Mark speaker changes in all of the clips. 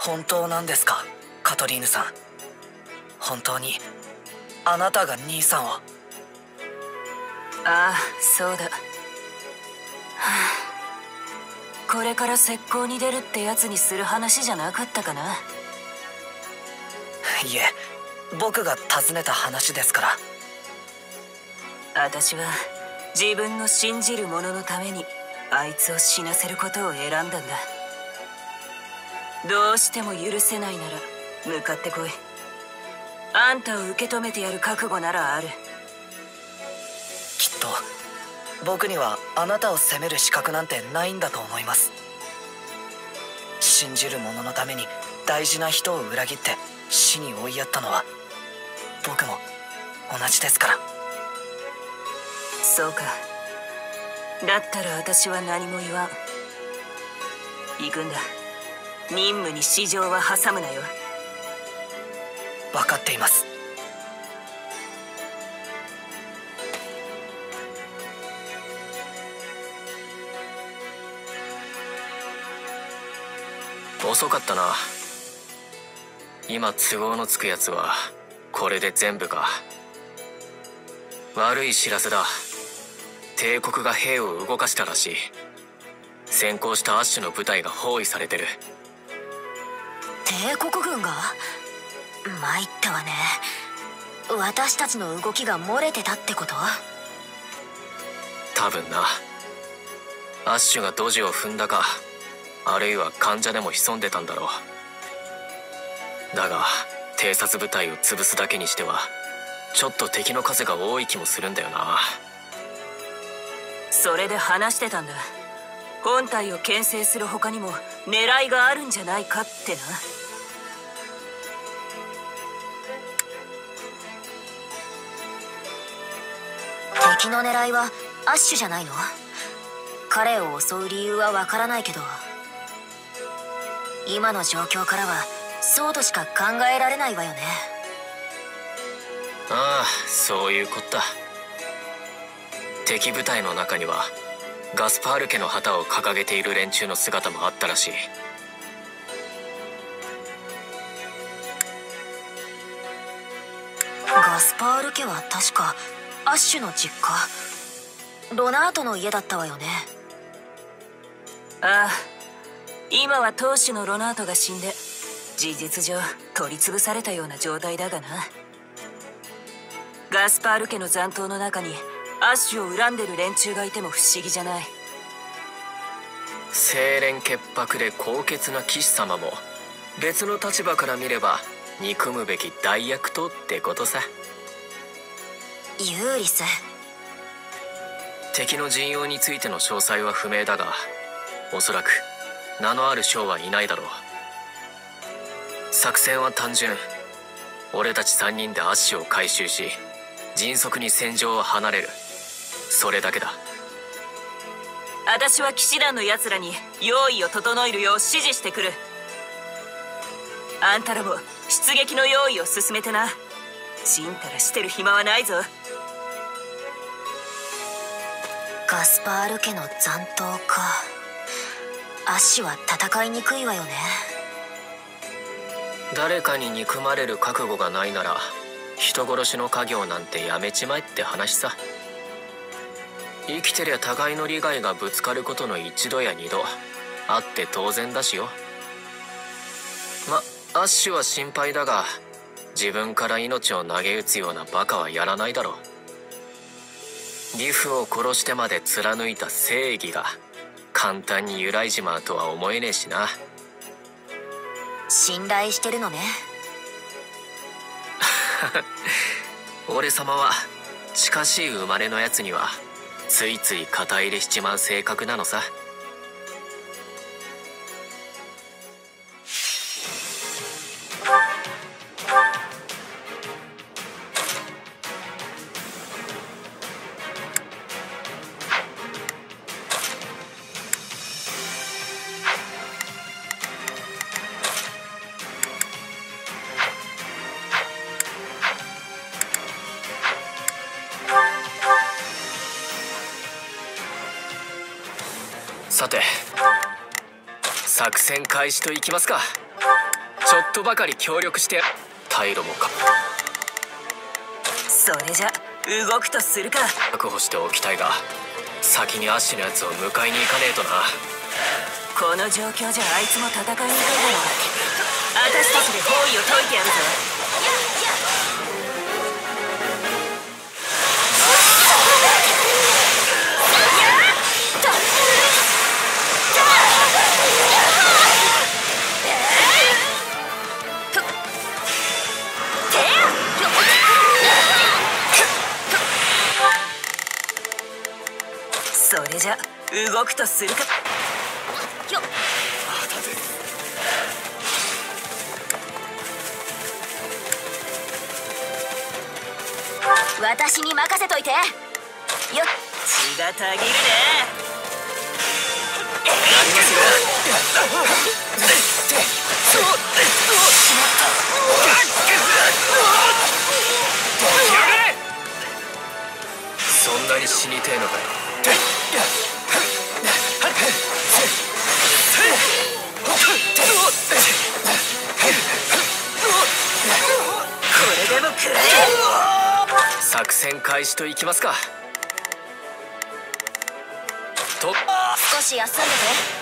Speaker 1: 本当なんですか、カトリーヌさん。本当にあなたが兄さんを。
Speaker 2: ああ、そうだ。これから石膏に出るってやつにする話じゃなかったかな。
Speaker 1: いえ、僕が尋ねた話ですから。
Speaker 2: 私は自分の信じる者のためにあいつを死なせることを選んだんだ。どうしても許せないなら向かってこい。あんたを受け止めてやる覚悟ならある。
Speaker 1: きっと僕にはあなたを責める資格なんてないんだと思います。信じる者のために大事な人を裏切って死に追いやったのは僕も同じですから。
Speaker 2: そうか。だったら私は何も言わん。行くんだ。任務に私情は挟むなよ。
Speaker 1: 分かっています。
Speaker 3: 遅かったな。今都合のつくやつはこれで全部か。悪い知らせだ。帝国が兵を動かしたらしい。先行したアッシュの部隊が包囲されてる。
Speaker 4: 帝国軍が？参ったわね。私たちの動きが漏れてたってこと？
Speaker 3: 多分な。アッシュがドジを踏んだか、あるいは患者でも潜んでたんだろう。だが偵察部隊を潰すだけにしてはちょっと敵の数が多い気もするんだよな。
Speaker 2: それで話してたんだ。本体を牽制する他にも狙いがあるんじゃないかってな。
Speaker 4: 敵の狙いはアッシュじゃないの？彼を襲う理由はわからないけど、今の状況からはそうとしか考えられないわよね。
Speaker 3: ああ、そういうこった。敵部隊の中にはガスパール家の旗を掲げている連中の姿もあったらしい。
Speaker 4: ガスパール家は確かアッシュの実家、ロナートの家だったわよね。
Speaker 2: ああ、今は当主のロナートが死んで事実上取り潰されたような状態だがな。ガスパール家の残党の中にアッシュを恨んでる連中がいても不思議じゃない。
Speaker 3: 清廉潔白で高潔な騎士様も別の立場から見れば憎むべき大悪党ってことさ。
Speaker 4: ユーリス。
Speaker 3: 敵の陣容についての詳細は不明だが、おそらく名のある将はいないだろう。作戦は単純。俺たち3人でアッシュを回収し迅速に戦場を離れる。それだけだ。
Speaker 2: 私は騎士団のやつらに用意を整えるよう指示してくる。あんたらも出撃の用意を進めてな。ちんたらしてる暇はないぞ。
Speaker 4: ガスパール家の残党か。アッシュは戦いにくいわよね。
Speaker 3: 誰かに憎まれる覚悟がないなら人殺しの家業なんてやめちまえって話さ。生きてりゃ互いの利害がぶつかることの一度や二度あって当然だしよ。アッシュは心配だが自分から命を投げ打つようなバカはやらないだろう。ギフを殺してまで貫いた正義が簡単に揺らいじまうとは思えねえしな。
Speaker 4: 信頼してるのね。
Speaker 3: 俺様は近しい生まれのやつにはついつい肩入れしちまう性格なのさ。さて作戦開始といきますか。 ちょっとばかり協力して。退路も
Speaker 2: それじゃ動くとするか。
Speaker 3: 確保しておきたいが、先にアッシュのやつを迎えに行かねえとな。
Speaker 2: この状況じゃあいつも戦いに行くだろう。私たちで包囲を解いてやるぞ。それじゃ動くとするか。
Speaker 4: 私に任せといてよっ。
Speaker 2: 血がたぎるね。
Speaker 3: やりますよ。そんなに死にてえのかよ。
Speaker 2: これでも食らえ。
Speaker 3: 作戦開始といきますか。と
Speaker 4: 少し休んでて。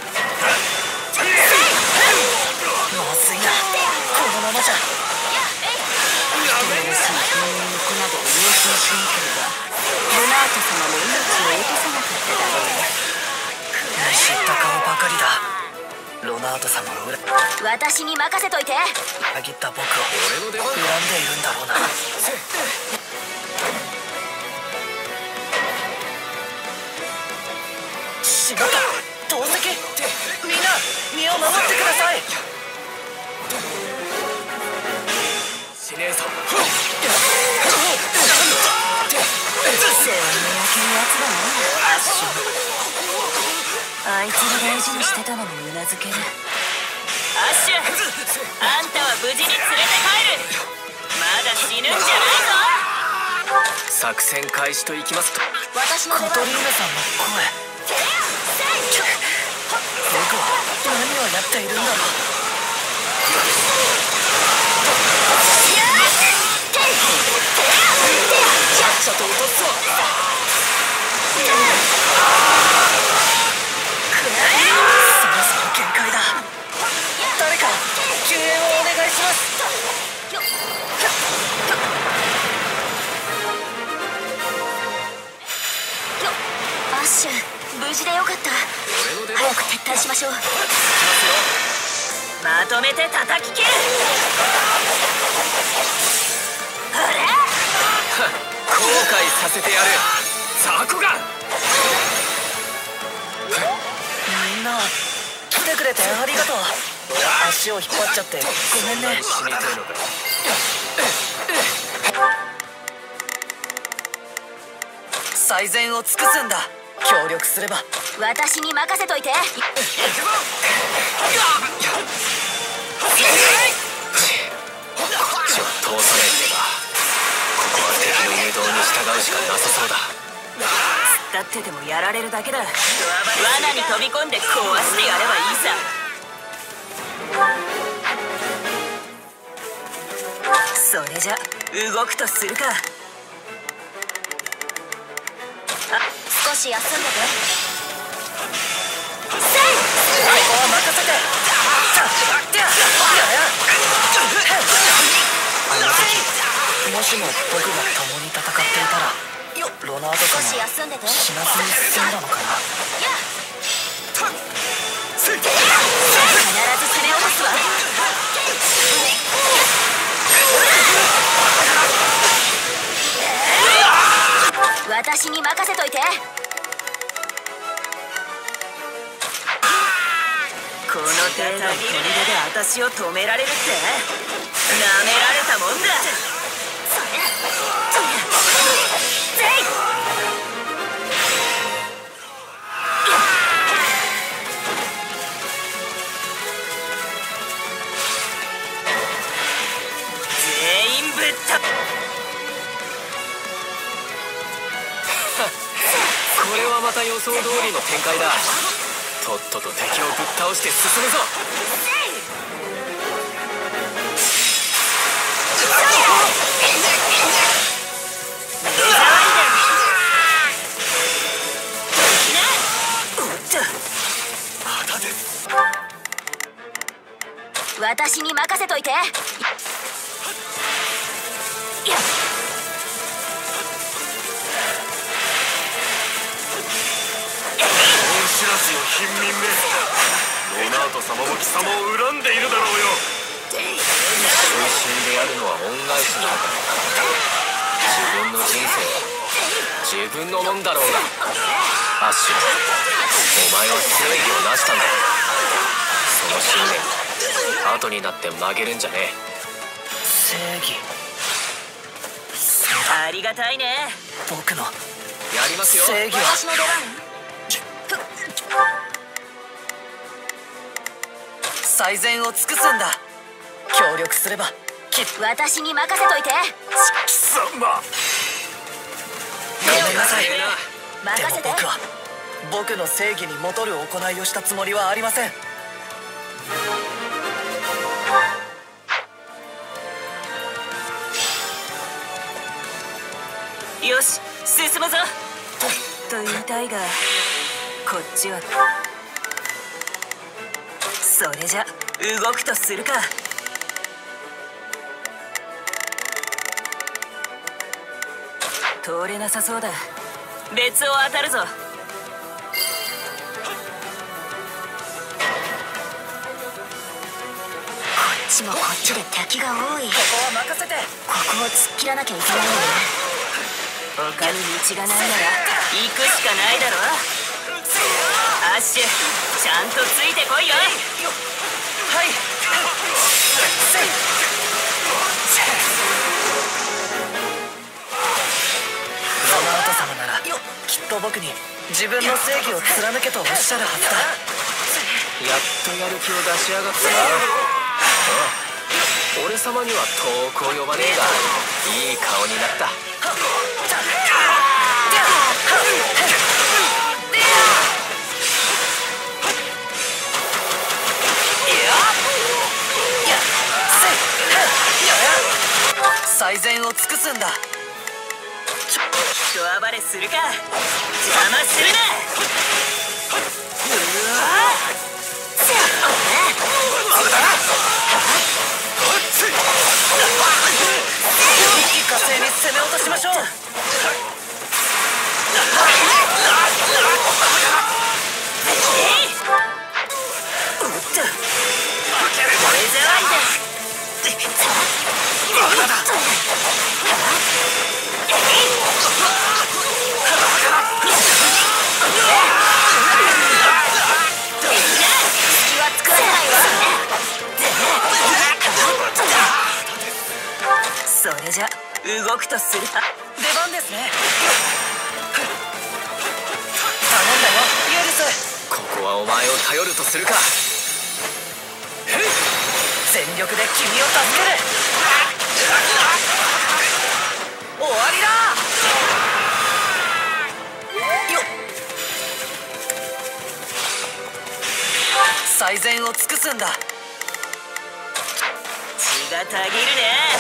Speaker 1: まずいな、このままじゃ。
Speaker 4: 人殺しに病院に行くなど要求しなければロナート様も命を落とさなかっただろうね。
Speaker 1: 見知った顔ばかりだ。ロナート様を
Speaker 4: 私に任せといて。
Speaker 1: 裏切った僕を恨んでいるんだろうな。しまった、投石。みんな身を守ってください。
Speaker 3: しねえぞ。
Speaker 2: 世話の焼けるやつだな、アッシュ。あいつが大事にしてたのもうなずける。アッシュ、あんたは無事に連れて帰る。まだ死ぬんじゃないぞ。
Speaker 3: 作戦開始といきますと。
Speaker 4: 私の出番。
Speaker 1: カトリーヌさんの声。僕は何をやっているんだろう。ちゃっちゃと落とすわ。そろそろ限界だ。誰か救援をお願いします。
Speaker 4: アッシュ、無事でよかった。早く撤退しましょう。
Speaker 2: まとめて叩き切る。あれ
Speaker 3: 後悔させてやる。ザコが
Speaker 1: みんな来てくれてありがとう。足を引っ張っちゃってごめんね。
Speaker 3: 死にてえのかよ。
Speaker 1: 最善を尽くすんだ。協力すれば。
Speaker 4: 私に任せといて。
Speaker 3: こっちは通さねえってば。ここは敵の誘導に従うしかなさそうだ。
Speaker 2: 突っ立ってでもやられるだけだ。罠に飛び込んで壊してやればいいさ。それじゃ動くとするか。
Speaker 4: 少し休んでて。
Speaker 1: ここは任せて。あの時もしも僕が共に戦っていたらロナート
Speaker 4: 少
Speaker 1: 様は
Speaker 4: し休んでて。
Speaker 1: 死なずに済んだのかな。
Speaker 4: 必ず攻め落とすわ。私に任せといて。
Speaker 2: この程度の砦で私を止められるってなめられたもんだ。全員ぶっ飛ぶ。
Speaker 3: これはまた予想通りの展開だ。とっとと敵をぶっ倒して進むぞ。
Speaker 4: 私に任せといて。やっ
Speaker 5: 知らずよ貧民め。ロナート様も貴様を恨んでいるだろうよ。
Speaker 3: 推進でやるのは恩返しなのか。自分の人生は自分のもんだろうが。アッシュ、お前は正義を成したんだ。その信念後になって曲げるんじゃねえ。
Speaker 1: 正義。
Speaker 2: ありがたいね。
Speaker 1: 僕の
Speaker 3: やりますよ。
Speaker 1: 正義は
Speaker 2: 私の出番。
Speaker 1: 最善を尽くすんだ。協力すれば
Speaker 4: 私に任せといて。
Speaker 5: 貴様。
Speaker 1: ごめんなさい。で
Speaker 4: 任せて。
Speaker 1: も僕は僕の正義に戻る行いをしたつもりはありません。
Speaker 2: よし、進むぞ。と言いたいが、こっちは。それじゃ動くとするか。通れなさそうだ。別を当たるぞ。
Speaker 4: こっちもこっちで敵が多い。
Speaker 1: ここは任せて。
Speaker 4: ここを突っ切らなきゃいけないよね。
Speaker 2: 他に道がないなら行くしかないだろ。アッシュ、ちゃんとついてこいよ。
Speaker 1: はい。ロナート様ならきっと僕に自分の正義を貫けとおっしゃるはずだ。
Speaker 3: やっとやる気を出しやがったな。俺様には遠くを呼ばねえがいい顔になった。
Speaker 1: 最善を尽くすんだ。
Speaker 2: 人暴れするか。邪魔するな。
Speaker 1: 一過性に攻め落としましょう。
Speaker 2: おっと、これじゃないんだ。それじゃ動くとするか。
Speaker 1: 出番ですね。頼んだよユーリス。
Speaker 3: ここはお前を頼るとするか。
Speaker 1: 全力で君を助ける。終わりだ。よっ。最善を尽くすんだ。
Speaker 2: 血がたぎるね。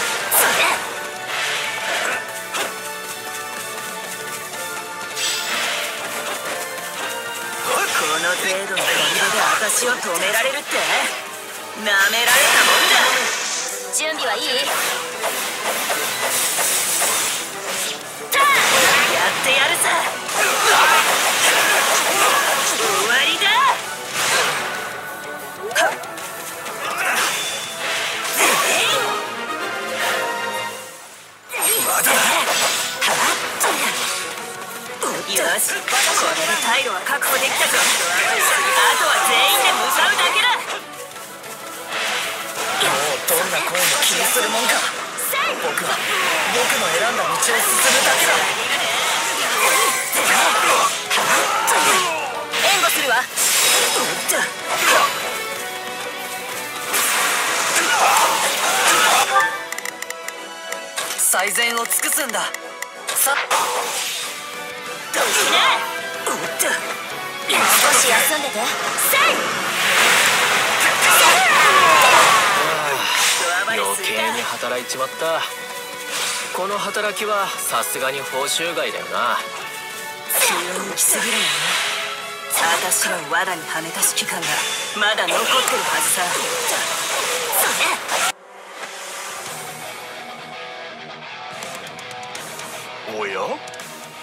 Speaker 2: この程度の感動で私を止められるって？なめられたもんだ。
Speaker 4: 準備はいい？
Speaker 2: やってやるさ。終わりだ。よし、これで退路は確保できたぞ。あとは全員で向かうだけだ。
Speaker 1: もうどんな声も気にするもんか。僕は僕の選んだ道を進むだけだ。
Speaker 4: 援護するわ。
Speaker 1: 最善を尽くすんだ。さ
Speaker 2: どうしな。
Speaker 4: 少し休んでて。
Speaker 3: 余計に働いちまった。この働きはさすがに報酬外だよな。
Speaker 2: 気を抜きすぎるよね。私の罠にはめた指揮官がまだ残ってるはずさ。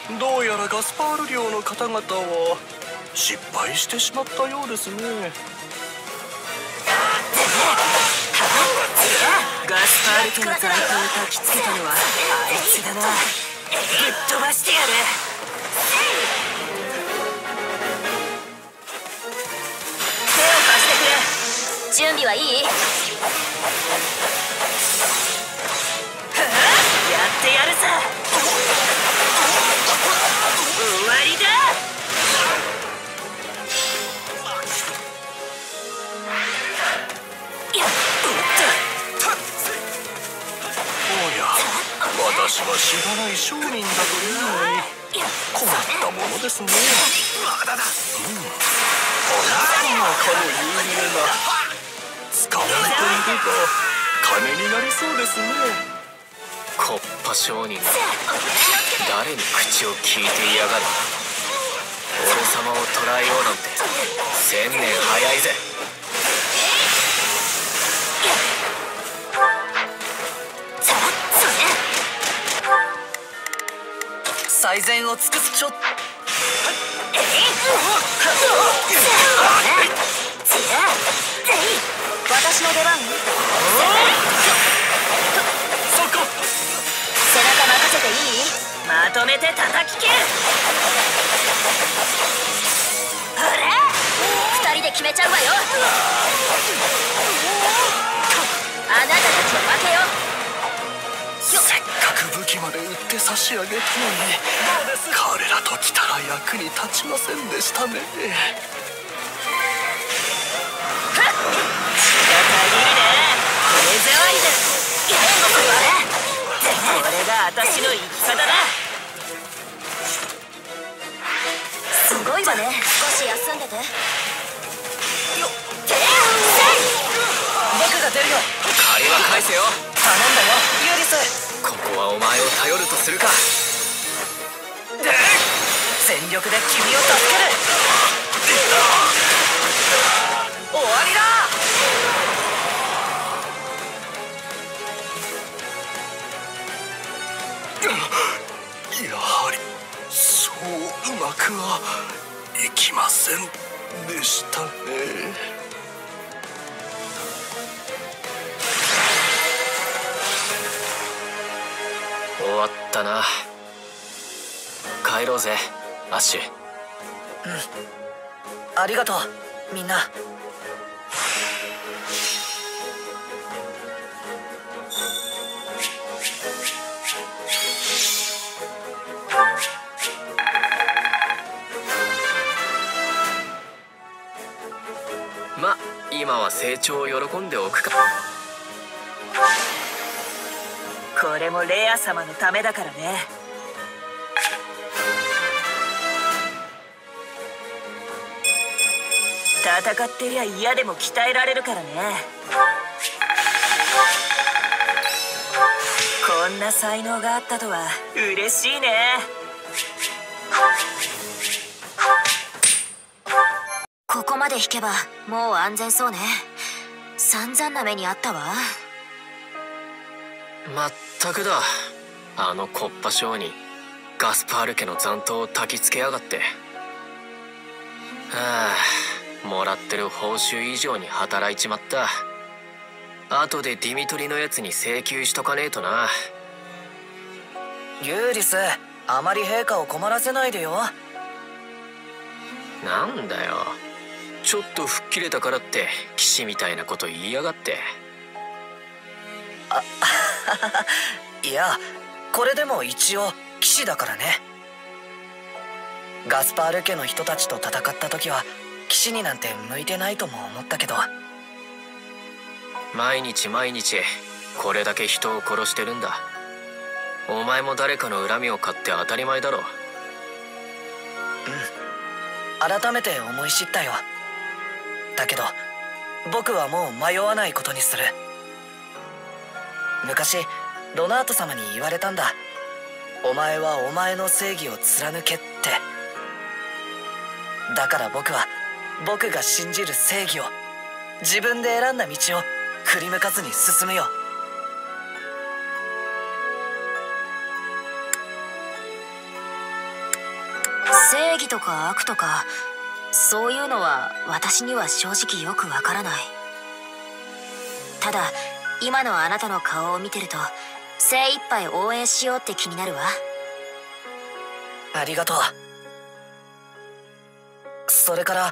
Speaker 5: どうやらガスパール領の方々は失敗してしまったようですね。
Speaker 2: ガスパール家の残党を焚きつけたのはあいつだな。ぶっ飛ばしてやる。手を貸してくれ。
Speaker 4: 準備はいい？
Speaker 2: やってやるさ。終わりだ。
Speaker 5: 私は知らない商人だというのに困ったものですね。あなたがかの有名な捕まえていれば金になりそうですね。
Speaker 3: コッパ商人が誰に口を聞いていやがる。俺様を捕らえようなんて1000年早いぜ。
Speaker 1: 最善を尽くす。
Speaker 4: 私の出番。
Speaker 1: そこ。
Speaker 4: 背中任せていい？
Speaker 2: まとめて叩き切る。
Speaker 4: ほら、2人で決めちゃうわよ。あなたたちの負けよ。
Speaker 5: せっかく武器まで売って差し上げたのに彼らと来たら役に立ちませんでしたね。
Speaker 2: 血が足りねえ。目障りだ。これが私の生き方だ。
Speaker 4: すごいわね。少し休んでて。
Speaker 1: 僕が出るよ。
Speaker 3: 借りは返せよ。
Speaker 1: 頼んだよユーリス。
Speaker 3: ここはお前を頼るとするか。
Speaker 1: 全力で君を助ける。終わりだ。
Speaker 5: やはりそううまくはいきませんでしたね。
Speaker 3: 終わったな。帰ろうぜアッシュ。
Speaker 1: ありがとうみんな。
Speaker 3: ま、今は成長を喜んでおくか。
Speaker 2: これもレア様のためだからね。戦ってりゃ嫌でも鍛えられるからね。こんな才能があったとは嬉しいね。
Speaker 4: ここまで引けばもう安全そうね。散々な目にあったわ。
Speaker 3: まったくだ。あのコッパ商人ガスパール家の残党を焚きつけやがって。はあ、もらってる報酬以上に働いちまった。後でディミトリのやつに請求しとかねえとな。
Speaker 1: ユーリス、あまり陛下を困らせないでよ。
Speaker 3: なんだよ、ちょっと吹っ切れたからって騎士みたいなこと言いやがって。
Speaker 1: いや、これでも一応騎士だからね。ガスパール家の人たちと戦った時は騎士になんて向いてないとも思ったけど。
Speaker 3: 毎日毎日これだけ人を殺してるんだ。お前も誰かの恨みを買って当たり前だろ。
Speaker 1: 改めて思い知ったよ。だけど僕はもう迷わないことにする。昔ロナート様に言われたんだ。お前はお前の正義を貫けって。だから僕は僕が信じる正義を、自分で選んだ道を振り向かずに進むよ。
Speaker 4: 正義とか悪とかそういうのは私には正直よくわからない。ただ今のあなたの顔を見てると精一杯応援しようって気になるわ。
Speaker 1: ありがとう。それから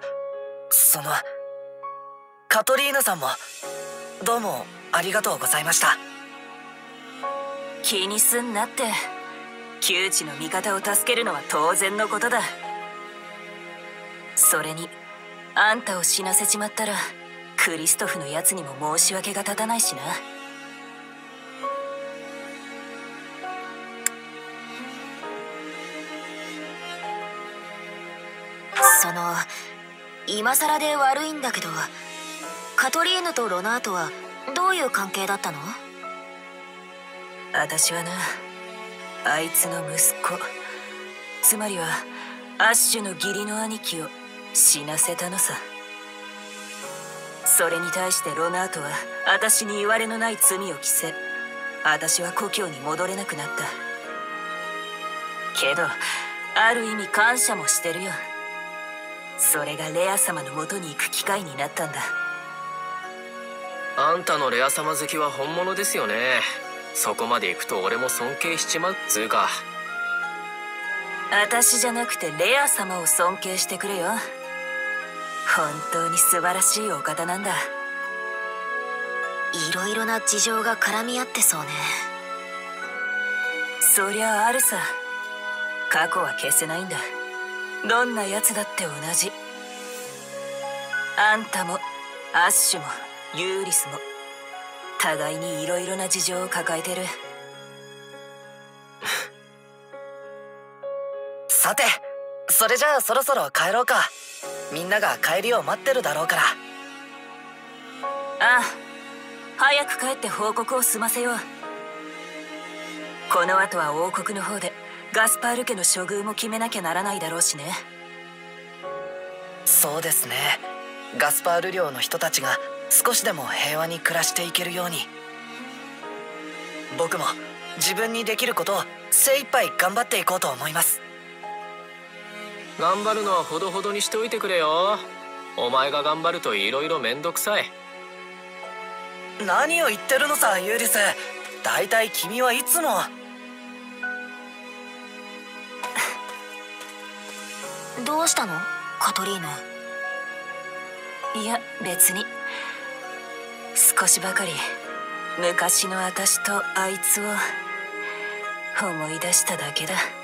Speaker 1: カトリーヌさんもどうもありがとうございました。
Speaker 2: 気にすんなって。窮地の味方を助けるのは当然のことだ。それにあんたを死なせちまったらクリストフのやつにも申し訳が立たないしな。
Speaker 4: 今更で悪いんだけど、カトリーヌとロナートはどういう関係だったの？
Speaker 2: 私はな、あいつの息子、つまりはアッシュの義理の兄貴を死なせたのさ。それに対してロナートは私に言われのない罪を着せ、私は故郷に戻れなくなった。けどある意味感謝もしてるよ。それがレア様の元に行く機会になったんだ。
Speaker 3: あんたのレア様好きは本物ですよね。そこまで行くと俺も尊敬しちまうっつうか。
Speaker 2: 私じゃなくてレア様を尊敬してくれよ。本当に素晴らしいお方なんだ。
Speaker 4: いろいろな事情が絡み合ってそうね。
Speaker 2: そりゃあるさ。過去は消せないんだ。どんな奴だって同じ。あんたもアッシュもユーリスも互いにいろいろな事情を抱えてる。
Speaker 1: さて、それじゃあそろそろ帰ろうか。みんなが帰りを待ってるだろうから。
Speaker 2: ああ、早く帰って報告を済ませよう。この後は王国の方でガスパール家の処遇も決めなきゃならないだろうしね。
Speaker 1: そうですね。ガスパール領の人たちが少しでも平和に暮らしていけるように、僕も自分にできることを精一杯頑張っていこうと思います。
Speaker 3: 頑張るのはほどほどにしておいてくれよ。お前が頑張るといろいろめんどくさい。
Speaker 1: 何を言ってるのさ、ユーリス。だいたい君はいつも。
Speaker 4: どうしたのカトリーヌ？
Speaker 2: いや別に。少しばかり昔の私とあいつを思い出しただけだ。